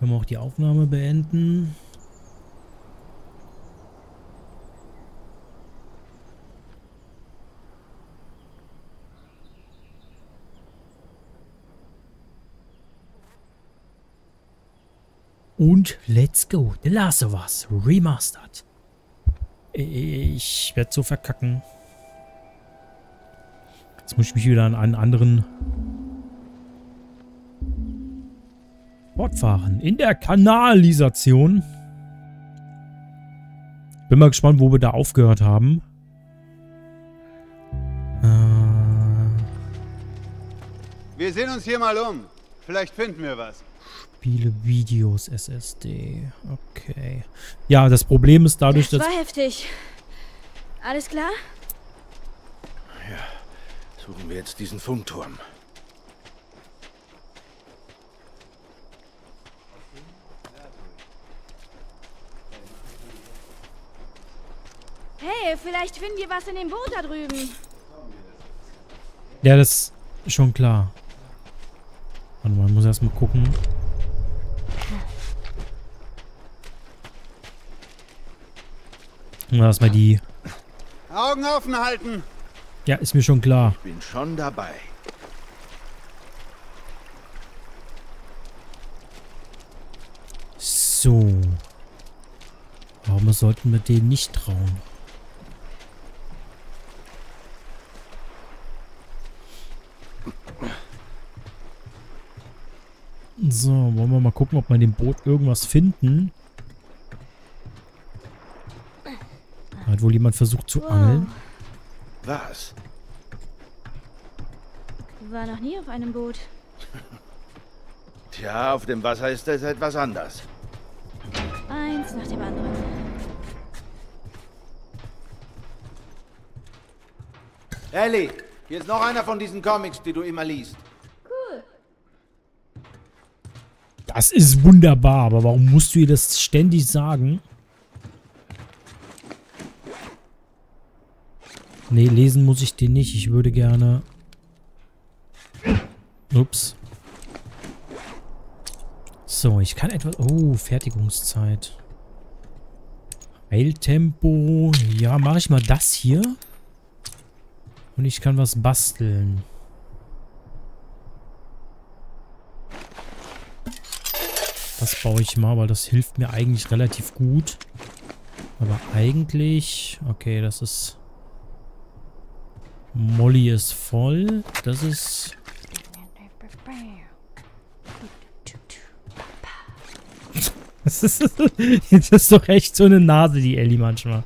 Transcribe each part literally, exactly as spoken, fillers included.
Können wir auch die Aufnahme beenden. Und let's go. The Last of Us Remastered. Ich werde so verkacken. Jetzt muss ich mich wieder an einen anderen Ort fahren. In der Kanalisation. Bin mal gespannt, wo wir da aufgehört haben. Äh, wir sehen uns hier mal um. Vielleicht finden wir was. Spiele, Videos, S S D. Okay. Ja, das Problem ist dadurch, das dass... war heftig. Alles klar? Ja, suchen wir jetzt diesen Funkturm. Hey, vielleicht finden wir was in dem Boot da drüben. Ja, das ist schon klar. Warte mal, ich muss erst mal gucken. Lass mal die... Augen offen halten. Ja, ist mir schon klar. Ich bin schon dabei. So. Warum sollten wir denen nicht trauen? So, wollen wir mal gucken, ob wir in dem Boot irgendwas finden. Hat wohl jemand versucht zu Wow. angeln? Was? War noch nie auf einem Boot. Tja, auf dem Wasser ist das etwas anders. Eins nach dem anderen. Ellie, hier ist noch einer von diesen Comics, die du immer liest. Cool. Das ist wunderbar, aber warum musst du ihr das ständig sagen? Nee, lesen muss ich den nicht. Ich würde gerne... Ups. So, ich kann etwas... Oh, Fertigungszeit. Heiltempo. Ja, mache ich mal das hier. Und ich kann was basteln. Das baue ich mal, weil das hilft mir eigentlich relativ gut. Aber eigentlich... Okay, das ist... Molly ist voll. Das ist... Das ist, das ist doch echt so eine Nase, die Ellie manchmal.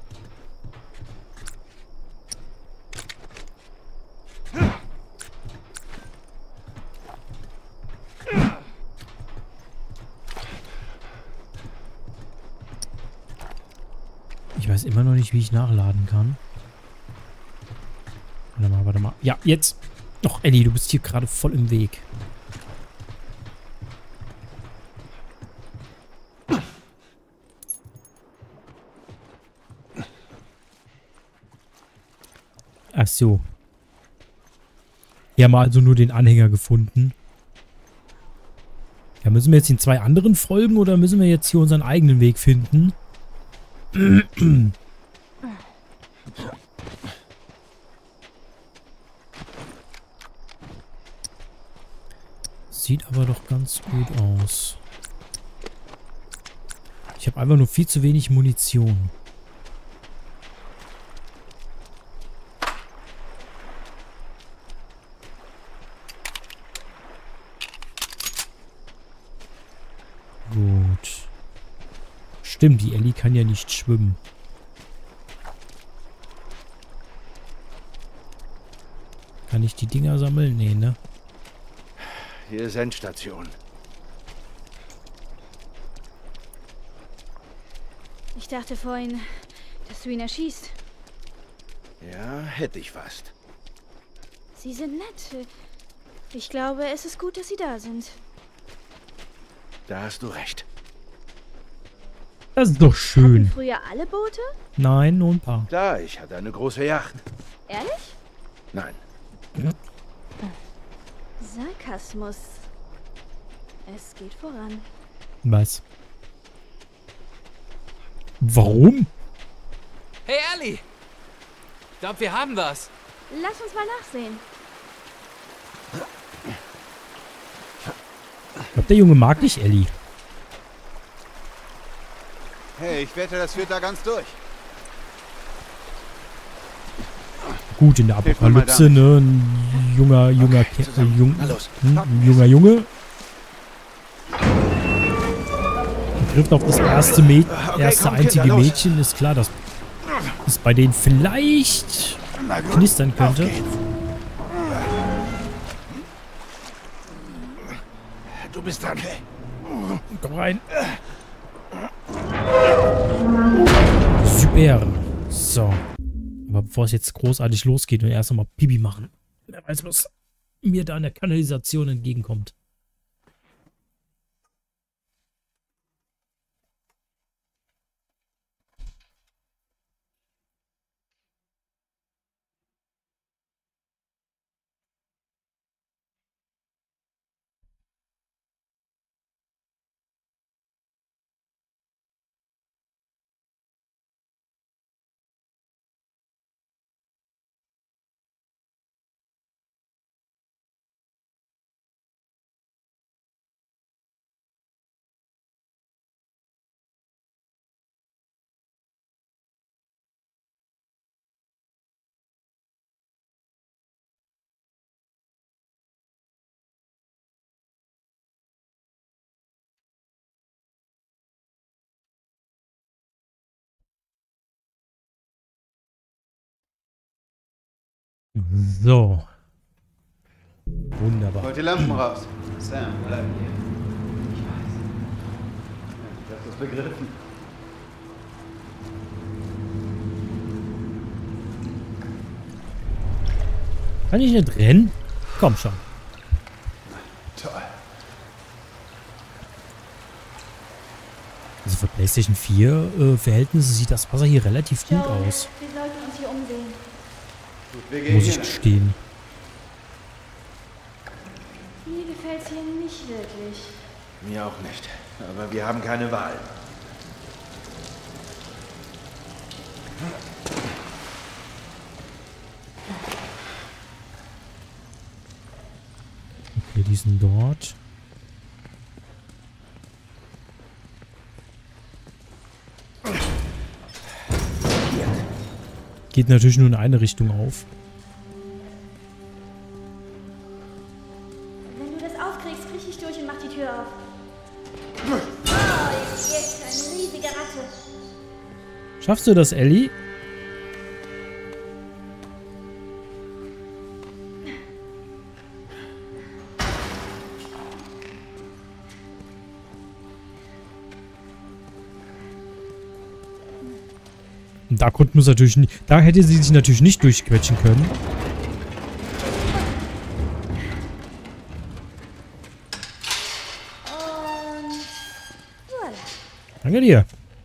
Ich weiß immer noch nicht, wie ich nachladen kann. Warte mal, warte mal. Ja, jetzt. Doch, Ellie, du bist hier gerade voll im Weg. Ach so. Wir haben also nur den Anhänger gefunden. Ja, müssen wir jetzt den zwei anderen folgen oder müssen wir jetzt hier unseren eigenen Weg finden? Sieht aber doch ganz gut aus. Ich habe einfach nur viel zu wenig Munition. Gut. Stimmt, die Ellie kann ja nicht schwimmen. Kann ich die Dinger sammeln? Nee, ne? Hier ist Endstation. Ich dachte vorhin, dass du ihn erschießt. Ja, hätte ich fast. Sie sind nett. Ich glaube, es ist gut, dass sie da sind. Da hast du recht. Das ist doch schön. Hatten früher alle Boote? Nein, nur ein paar. Klar, ich hatte eine große Yacht. Ehrlich? Nein. Sarkasmus. Es geht voran. Was? Warum? Hey, Ellie! Ich glaube, wir haben was. Lass uns mal nachsehen. Ich glaube, der Junge mag nicht Ellie. Hey, ich wette, das führt da ganz durch. Gut, in der Hilf mir mal Apokalypse, ne? Ein junger, junger, Okay, Ke- äh, jung, Na los. hm, ein junger Junge. Trifft auf das erste, Mäd Okay, erste komm, einzige Kinder, los. Mädchen. Ist klar, dass es bei denen vielleicht knistern könnte. Auf geht's. Du bist dran. Komm rein. Super. So. Aber bevor es jetzt großartig losgeht und erst nochmal Pipi machen. Wer weiß, was mir da in der Kanalisation entgegenkommt. So. Wunderbar. Holt die Lampen raus. Sam, bleib hier. Ich weiß. Ja, du hast es begriffen. Kann ich nicht rennen? Komm schon. Toll. Also für PlayStation vier äh, Verhältnisse sieht das Wasser hier relativ gut Joe, aus. wir sollten uns hier umsehen. Gut, wir gehen Muss hier ich lang. gestehen. Mir gefällt's hier nicht wirklich. Mir auch nicht. Aber wir haben keine Wahl. Okay, die sind dort. Geht natürlich nur in eine Richtung auf. Wenn du das aufkriegst, krieg ich durch und mach die Tür auf. Oh, jetzt eine riesige Ratte. Schaffst du das, Ellie? Und da konnten wir es natürlich nicht. Da hätte sie sich natürlich nicht durchquetschen können. Und voilà. Danke dir.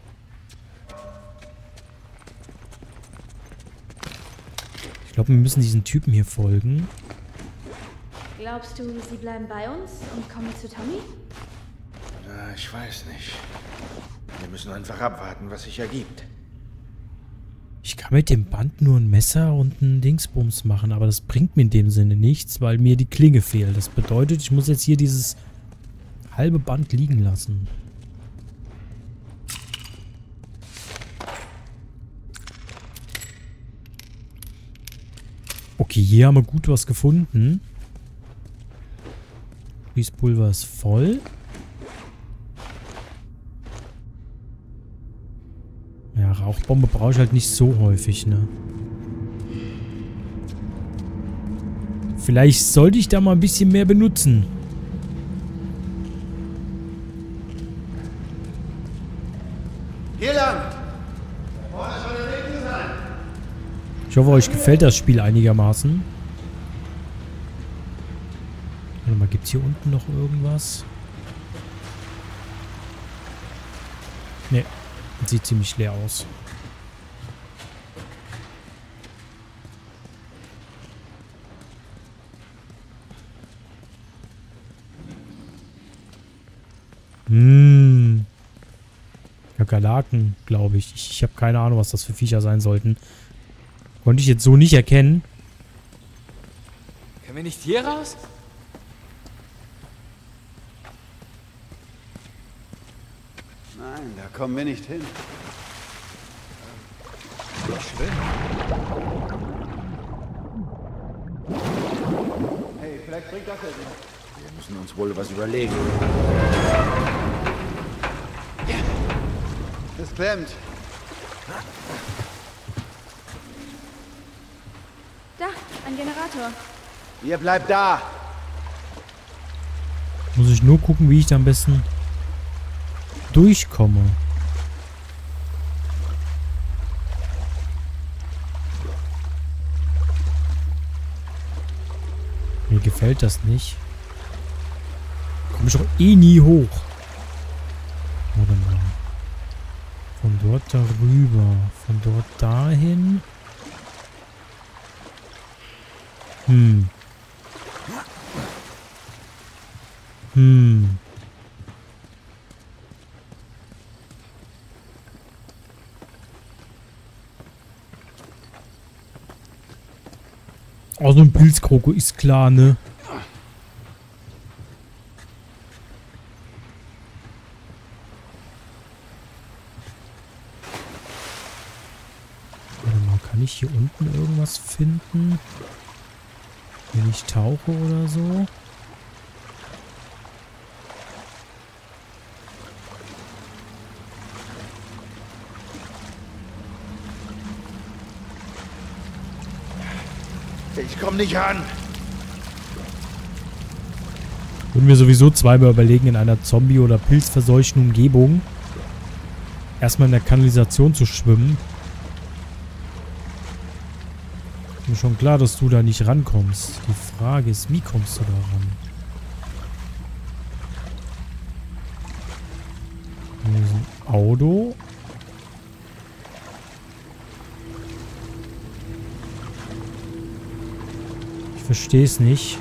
Ich glaube, wir müssen diesen Typen hier folgen. Glaubst du, sie bleiben bei uns und kommen zu Tommy? Na, ich weiß nicht. Wir müssen einfach abwarten, was sich ergibt. Ich kann mit dem Band nur ein Messer und einen Dingsbums machen, aber das bringt mir in dem Sinne nichts, weil mir die Klinge fehlt. Das bedeutet, ich muss jetzt hier dieses halbe Band liegen lassen. Okay, hier haben wir gut was gefunden. Fließpulver ist voll. Ja, Rauchbombe brauche ich halt nicht so häufig, ne? Vielleicht sollte ich da mal ein bisschen mehr benutzen. Hier lang! Vorne soll der Weg sein. Ich hoffe, euch gefällt das Spiel einigermaßen. Warte mal, gibt es hier unten noch irgendwas? Ne, sieht ziemlich leer aus. Hm. Kakerlaken, glaube ich. Ich, ich habe keine Ahnung, was das für Viecher sein sollten. Konnte ich jetzt so nicht erkennen. Können wir nicht hier raus? Nein, da kommen wir nicht hin. Ich schwimme. Hey, vielleicht bringt das ja was. Wir müssen uns wohl was überlegen. Es klemmt. Da, ein Generator. Ihr bleibt da. Muss ich nur gucken, wie ich da am besten durchkomme. Mir gefällt das nicht. Komme ich doch eh nie hoch. Warte mal. Von dort darüber. Von dort dahin. Hm. Hm. Oh, so ein Pilzkroko ist klar, ne? Warte mal, kann ich hier unten irgendwas finden? Wenn ich tauche oder so? Ich komme nicht ran. Würden wir sowieso zweimal überlegen, in einer Zombie- oder pilzverseuchten Umgebung erstmal in der Kanalisation zu schwimmen. Ist mir schon klar, dass du da nicht rankommst. Die Frage ist, wie kommst du da ran? Hier ist ein Auto. Ich verstehe es nicht.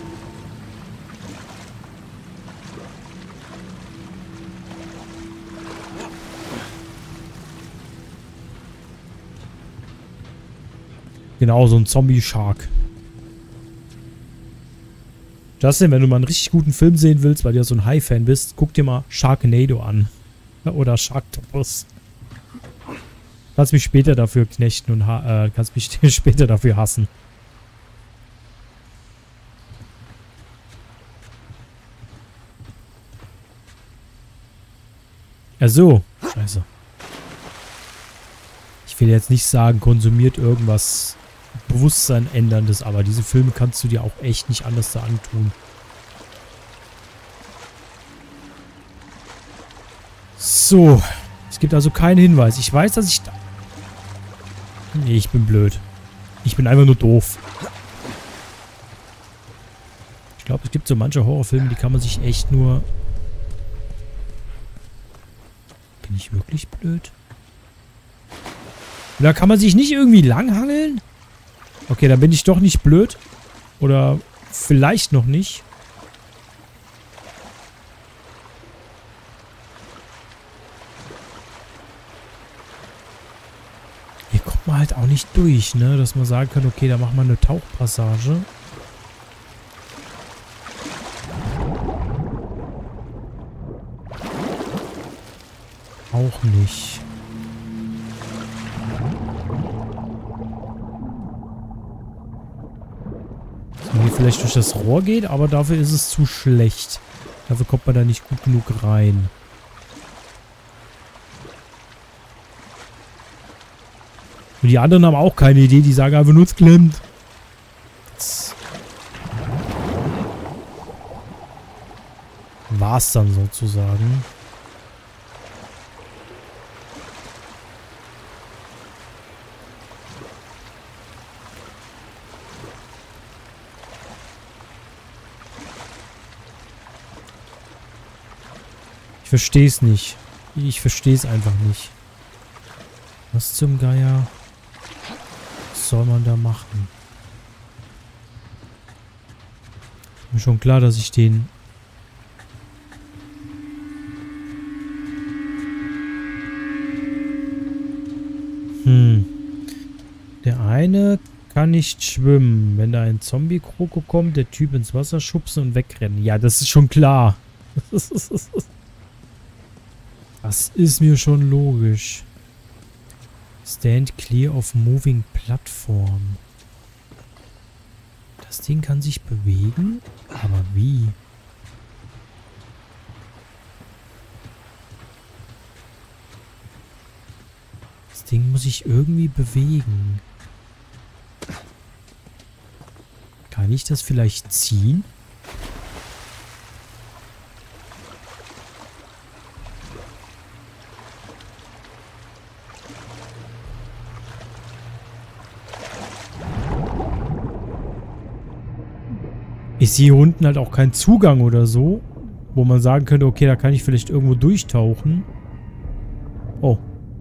Genau, so ein Zombie-Shark. Justin, wenn du mal einen richtig guten Film sehen willst, weil du ja so ein High-Fan bist, guck dir mal Sharknado an. Oder Sharktopus. Kannst mich später dafür knechten und ha äh, kannst mich später dafür hassen. Ja, so. Scheiße. Ich will jetzt nicht sagen, konsumiert irgendwas Bewusstsein änderndes, aber diese Filme kannst du dir auch echt nicht anders da antun. So. Es gibt also keinen Hinweis. Ich weiß, dass ich da... Nee, ich bin blöd. Ich bin einfach nur doof. Ich glaube, es gibt so manche Horrorfilme, die kann man sich echt nur... Bin ich wirklich blöd? Da kann man sich nicht irgendwie langhangeln? Okay, dann bin ich doch nicht blöd. Oder vielleicht noch nicht. Hier kommt man halt auch nicht durch, ne? Dass man sagen kann, okay, da machen wir eine Tauchpassage. Auch nicht. Dass man hier vielleicht durch das Rohr geht, aber dafür ist es zu schlecht. Dafür kommt man da nicht gut genug rein. Und die anderen haben auch keine Idee, die sagen einfach nur, es klemmt. Das war's dann sozusagen. Ich verstehe es nicht. Ich verstehe es einfach nicht. Was zum Geier? Was soll man da machen? Ist mir schon klar, dass ich den... eine kann nicht schwimmen. Wenn da ein Zombie-Kroko kommt, der Typ ins Wasser schubsen und wegrennen. Ja, das ist schon klar. Das ist mir schon logisch. Stand clear of moving platform. Das Ding kann sich bewegen? Aber wie? Das Ding muss sich irgendwie bewegen. Kann ich das vielleicht ziehen? Ich sehe hier unten halt auch keinen Zugang oder so, wo man sagen könnte, okay, da kann ich vielleicht irgendwo durchtauchen. Oh.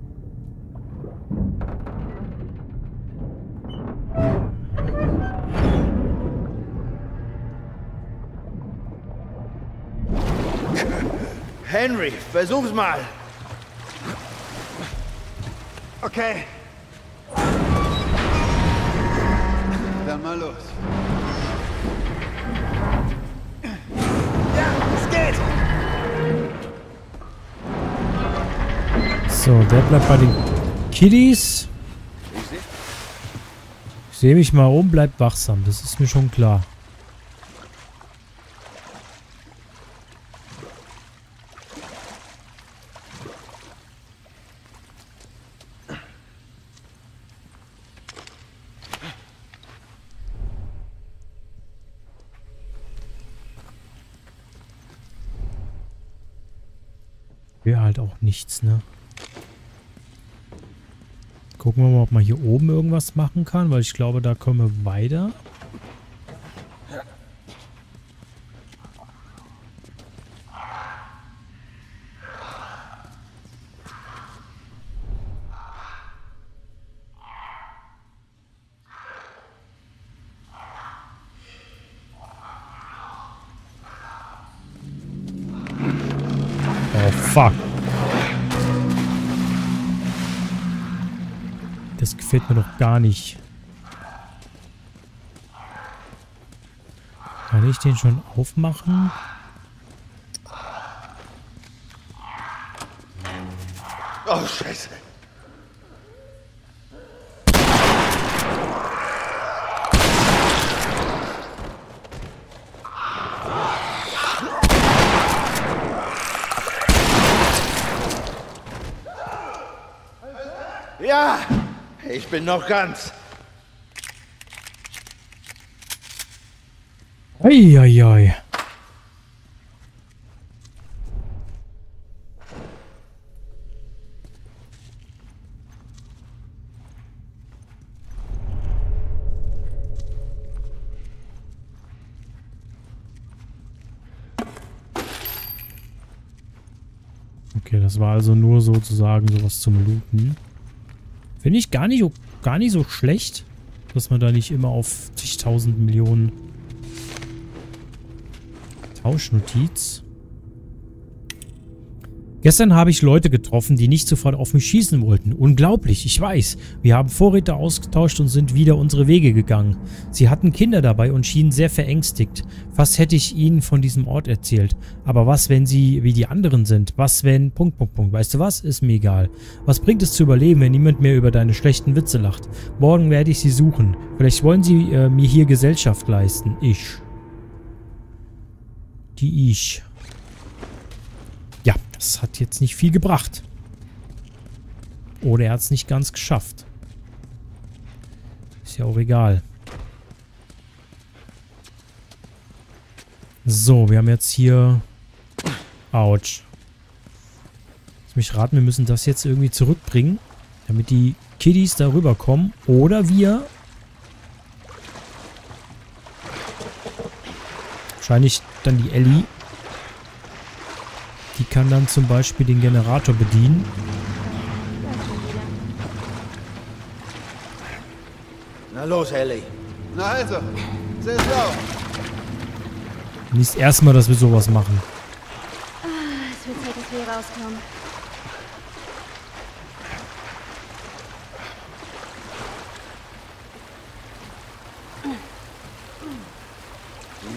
Henry, versuch's mal. Okay. Dann mal los. So, der bleibt bei den Kiddies. Ich sehe mich mal um, bleibt wachsam. Das ist mir schon klar. Wäre halt auch nichts, ne? Gucken wir mal, ob man hier oben irgendwas machen kann, weil ich glaube, da kommen wir weiter. Oh, fuck. Das gefällt mir doch gar nicht. Kann ich den schon aufmachen? Oh, Scheiße. Ja, ich bin noch ganz. Eieiei. Okay, das war also nur sozusagen sowas zum Looten. Finde ich gar nicht, gar nicht so schlecht, dass man da nicht immer auf zigtausend Millionen Tauschnotiz. Gestern habe ich Leute getroffen, die nicht sofort auf mich schießen wollten. Unglaublich, ich weiß. Wir haben Vorräte ausgetauscht und sind wieder unsere Wege gegangen. Sie hatten Kinder dabei und schienen sehr verängstigt. Fast hätte ich ihnen von diesem Ort erzählt. Aber was, wenn sie wie die anderen sind? Was, wenn... Punkt, Punkt, Punkt. Weißt du was? Ist mir egal. Was bringt es zu überleben, wenn niemand mehr über deine schlechten Witze lacht? Morgen werde ich sie suchen. Vielleicht wollen sie äh, mir hier Gesellschaft leisten. Ich. Die Ich. Ja, das hat jetzt nicht viel gebracht. Oder er hat es nicht ganz geschafft. Ist ja auch egal. So, wir haben jetzt hier... Autsch. Lass mich raten, wir müssen das jetzt irgendwie zurückbringen, damit die Kiddies da rüberkommen. Oder wir... Wahrscheinlich dann die Ellie. Die kann dann zum Beispiel den Generator bedienen. Na los, Ellie. Na also, sehr schlau. Nicht das erste Mal, dass wir sowas machen. Ah, es wird Zeit, dass wir hier rauskommen.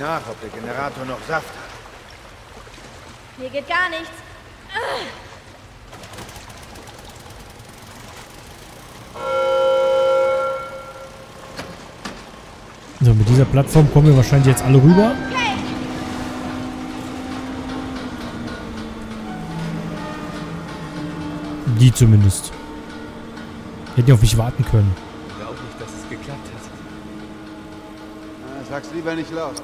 nach, ob der Generator noch Saft hat. Hier geht gar nichts. So, mit dieser Plattform kommen wir wahrscheinlich jetzt alle rüber. Okay. Die zumindest. Hätten ja auf mich warten können. Ich glaube nicht, dass es geklappt hat. Ah, sag's lieber nicht laut.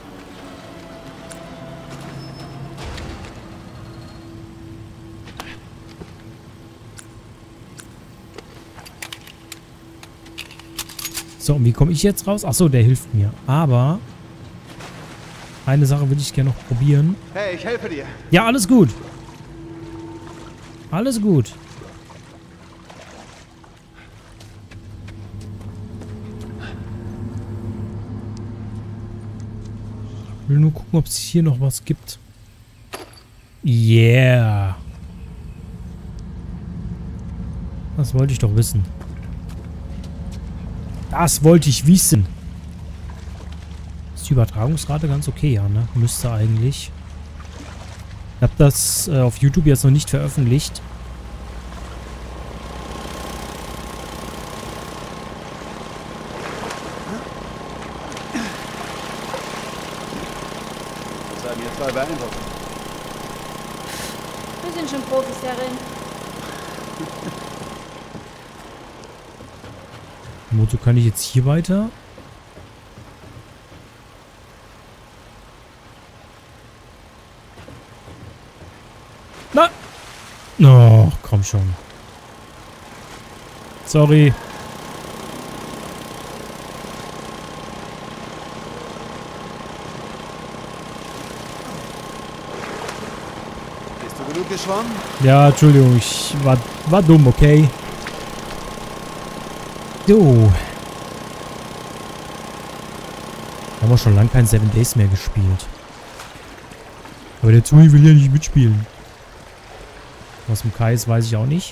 So, und wie komme ich jetzt raus? Achso, der hilft mir. Aber eine Sache würde ich gerne noch probieren. Hey, ich helfe dir. Ja, alles gut. Alles gut. Ich will nur gucken, ob es hier noch was gibt. Yeah. Das wollte ich doch wissen. Das wollte ich wissen. Ist die Übertragungsrate ganz okay, ja, ne? Müsste eigentlich. Ich habe das äh, auf YouTube jetzt noch nicht veröffentlicht. Das haben mir zwei beeindruckt. Wir sind schon Profis darin. Wozu kann ich jetzt hier weiter? Na! Oh, komm schon. Sorry. Bist du genug geschwommen? Ja, Entschuldigung, ich war, war dumm, okay? So. Haben wir schon lange kein Seven Days mehr gespielt. Aber der Zui will ja nicht mitspielen. Was mit Kai ist, weiß ich auch nicht.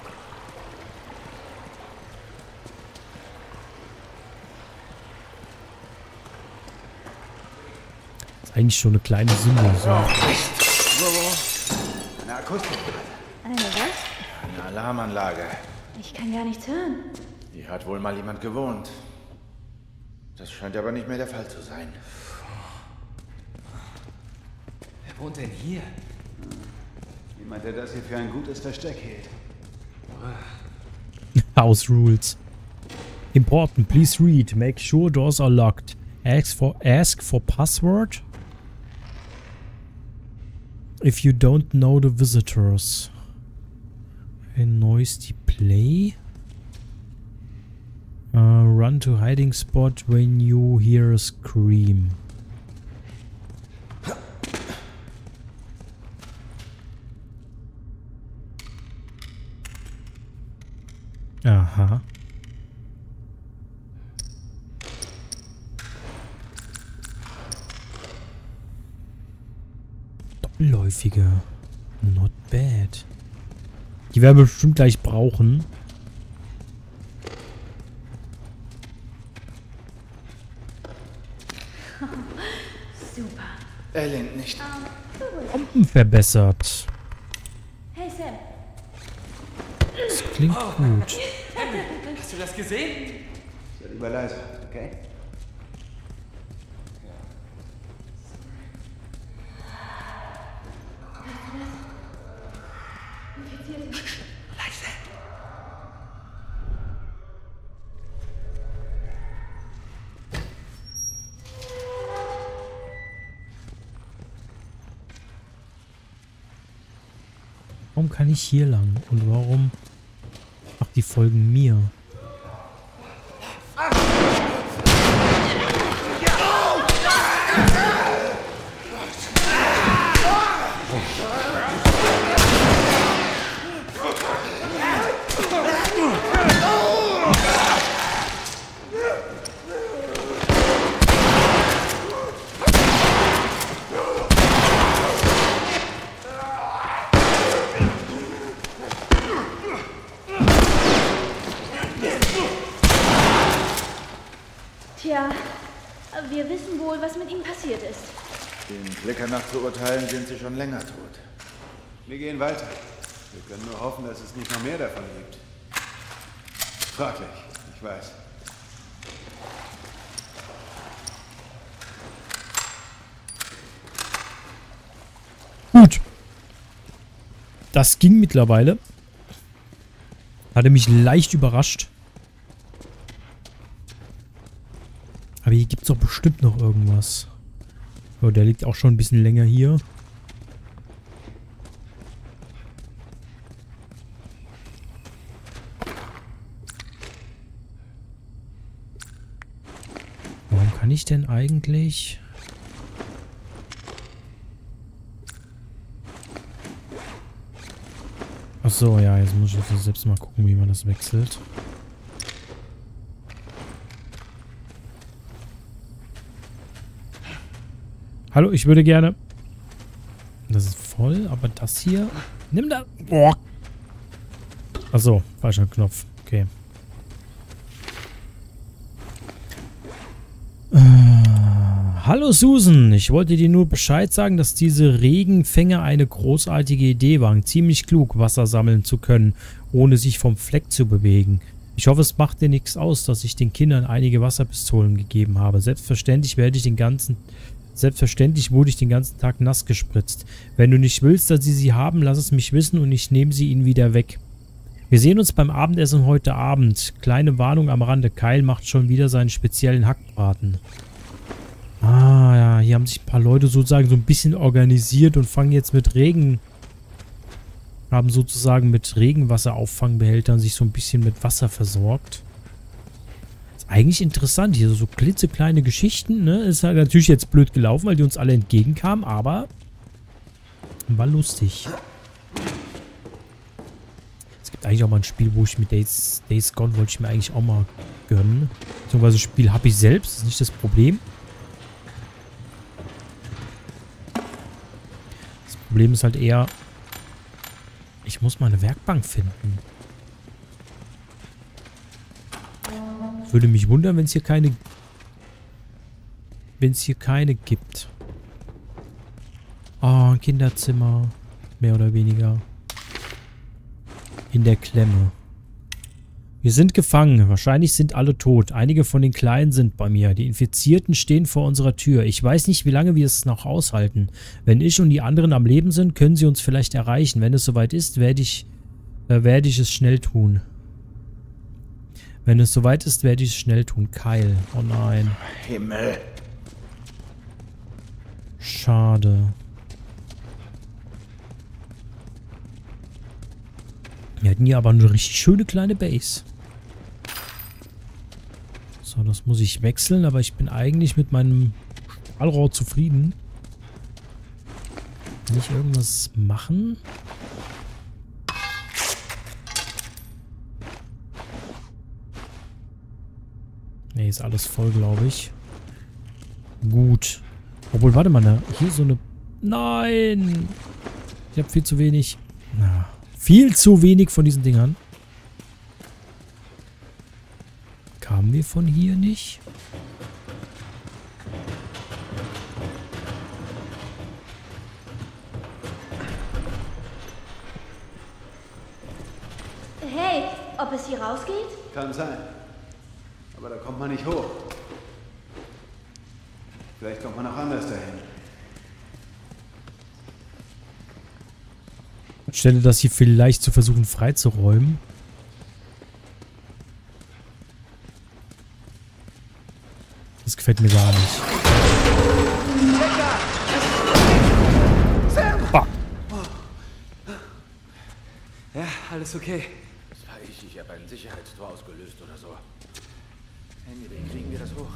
Ist eigentlich schon eine kleine Sünde. So. Eine Akustik. Eine was? Eine Alarmanlage. Ich kann gar nichts hören. Hier hat wohl mal jemand gewohnt. Das scheint aber nicht mehr der Fall zu sein. Wer wohnt denn hier? Jemand, der das hier für ein gutes Versteck hält. House rules. Important, please read. Make sure doors are locked. Ask for ask for password. If you don't know the visitors. A noisy play. Uh, run to hiding spot when you hear a scream. Aha. Doppelläufige. Not bad. Die werden wir bestimmt gleich brauchen. Super. Er lehnt nicht. Bomben verbessert. Hey Sam. Das klingt gut. Hast du das gesehen? Sei lieber leise, okay? Warum kann ich hier lang? Und warum... Ach, die folgen mir. Tja, wir wissen wohl, was mit ihm passiert ist. Den Blicker nach zu urteilen, sind sie schon länger tot. Wir gehen weiter. Wir können nur hoffen, dass es nicht noch mehr davon gibt. Fraglich, ich weiß. Gut. Das ging mittlerweile. Hatte mich leicht überrascht. Aber hier gibt es doch bestimmt noch irgendwas. Oh, der liegt auch schon ein bisschen länger hier. Warum kann ich denn eigentlich... Ach so, ja, jetzt muss ich jetzt selbst mal gucken, wie man das wechselt. Hallo, ich würde gerne... Das ist voll, aber das hier... Nimm da... Boah. Ach so, falscher Knopf. Okay. Äh, hallo Susan, ich wollte dir nur Bescheid sagen, dass diese Regenfänger eine großartige Idee waren. Ziemlich klug, Wasser sammeln zu können, ohne sich vom Fleck zu bewegen. Ich hoffe, es macht dir nichts aus, dass ich den Kindern einige Wasserpistolen gegeben habe. Selbstverständlich werde ich den ganzen... Selbstverständlich wurde ich den ganzen Tag nass gespritzt. Wenn du nicht willst, dass sie sie haben, lass es mich wissen und ich nehme sie ihnen wieder weg. Wir sehen uns beim Abendessen heute Abend. Kleine Warnung am Rande. Kyle macht schon wieder seinen speziellen Hackbraten. Ah, ja, hier haben sich ein paar Leute sozusagen so ein bisschen organisiert und fangen jetzt mit Regen... haben sozusagen mit Regenwasserauffangbehältern sich so ein bisschen mit Wasser versorgt. Eigentlich interessant, hier so klitzekleine Geschichten, ne? Ist halt natürlich jetzt blöd gelaufen, weil die uns alle entgegenkamen, aber war lustig. Es gibt eigentlich auch mal ein Spiel, wo ich mit Days, Days Gone wollte ich mir eigentlich auch mal gönnen. Beziehungsweise das Spiel habe ich selbst, ist nicht das Problem. Das Problem ist halt eher, ich muss mal eine Werkbank finden. Würde mich wundern, wenn es hier keine... Wenn es hier keine gibt. Oh, ein Kinderzimmer. Mehr oder weniger. In der Klemme. Wir sind gefangen. Wahrscheinlich sind alle tot. Einige von den Kleinen sind bei mir. Die Infizierten stehen vor unserer Tür. Ich weiß nicht, wie lange wir es noch aushalten. Wenn ich und die anderen am Leben sind, können sie uns vielleicht erreichen. Wenn es soweit ist, werde ich, äh, werde ich es schnell tun. Wenn es soweit ist, werde ich es schnell tun. Kyle. Oh nein. Himmel. Schade. Wir hatten hier aber eine richtig schöne kleine Base. So, das muss ich wechseln, aber ich bin eigentlich mit meinem Stahlrohr zufrieden. Kann ich irgendwas machen? Ne, ist alles voll, glaube ich. Gut. Obwohl, warte mal, da, hier so eine... Nein! Ich habe viel zu wenig... Na, viel zu wenig von diesen Dingern. Kamen wir von hier nicht? Hey, ob es hier rausgeht? Kann sein. Aber da kommt man nicht hoch. Vielleicht kommt man auch anders dahin. Anstelle das hier vielleicht zu versuchen freizuräumen. Das gefällt mir gar nicht. Ah. Ja, alles okay. Das war ich. Ich habe ein Sicherheitstor ausgelöst oder so. Anyway, kriegen wir das hoch?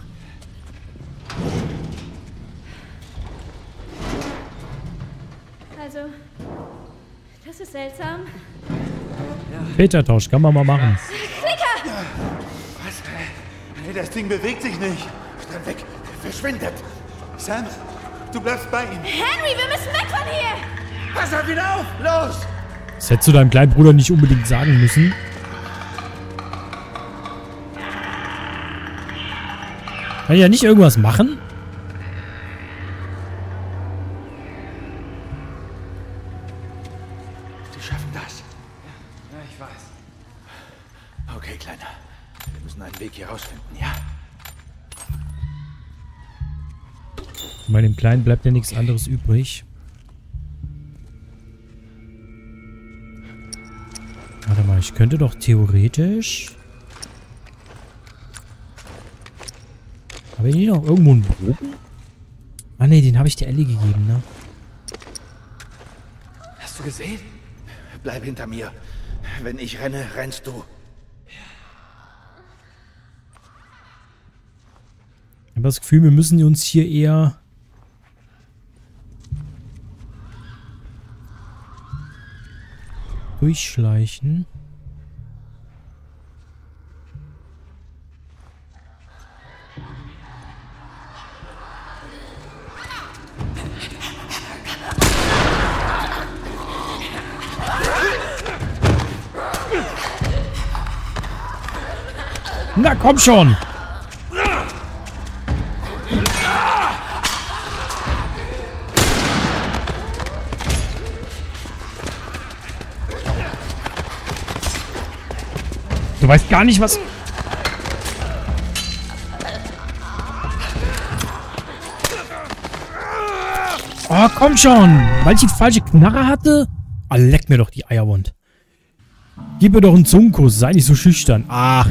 Also, das ist seltsam. Peter-Tausch, kann man mal machen. Klicker! Was? Hey, das Ding bewegt sich nicht. Dann weg. Verschwindet. Sam, du bleibst bei ihm. Henry, wir müssen weg von hier! Pass auf ihn auf! Los! Das hättest du deinem kleinen Bruder nicht unbedingt sagen müssen. Kann ich ja nicht irgendwas machen? schaffen das. Ja, ich weiß. Okay, Kleiner. Wir müssen einen Weg hier rausfinden, ja? Bei dem Kleinen bleibt ja nichts anderes übrig. Warte mal, ich könnte doch theoretisch... Habe ich hier noch irgendwo einen Bogen? Ah ne, den habe ich der Ellie gegeben, ne? Hast du gesehen? Bleib hinter mir. Wenn ich renne, rennst du. Ich habe das Gefühl, wir müssen uns hier eher... durchschleichen. Na komm schon! Du weißt gar nicht, was... Oh, komm schon! Weil ich die falsche Knarre hatte? Ah, leck mir doch die Eierwund. Gib mir doch einen Zungenkuss, sei nicht so schüchtern. Ach.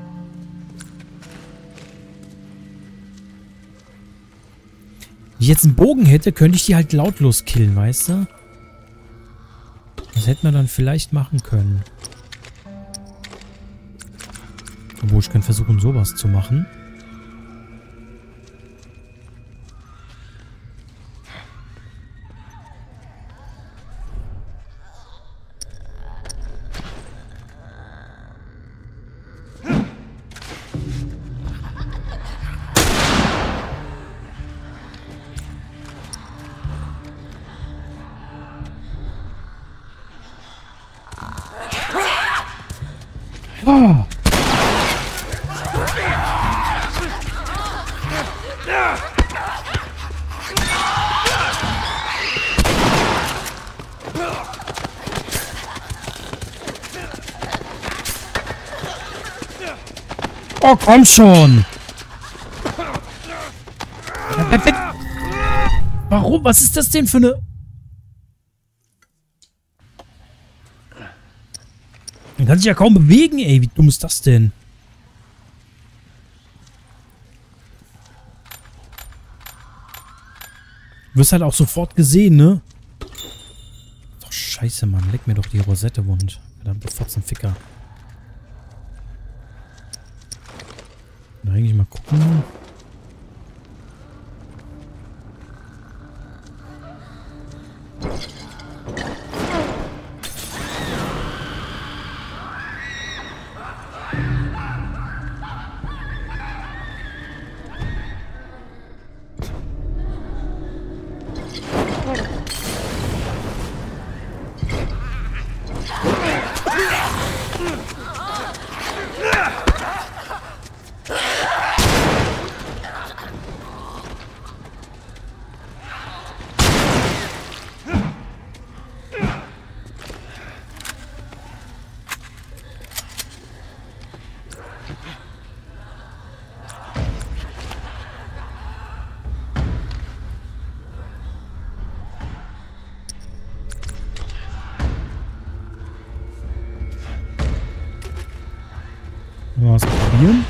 Wenn ich jetzt einen Bogen hätte, könnte ich die halt lautlos killen, weißt du? Das hätte man dann vielleicht machen können. Obwohl, ich könnte versuchen, sowas zu machen. Oh. Oh, komm schon! Warum? Was ist das denn für eine... Man kann sich ja kaum bewegen, ey. Wie dumm ist das denn? Du wirst halt auch sofort gesehen, ne? Doch scheiße, Mann. Leck mir doch die Rosette wund. Verdammte Fotzenficker. Da eigentlich mal gucken. Mal was probieren.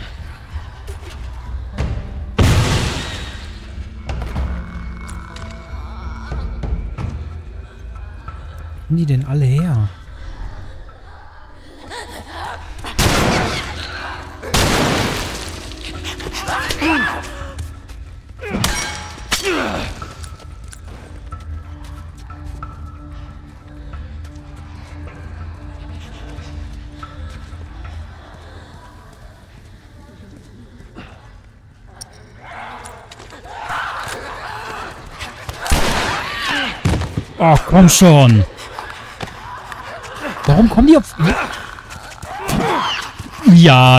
Wo kommen die denn alle her? Oh, komm schon. Warum kommen die auf... Ja.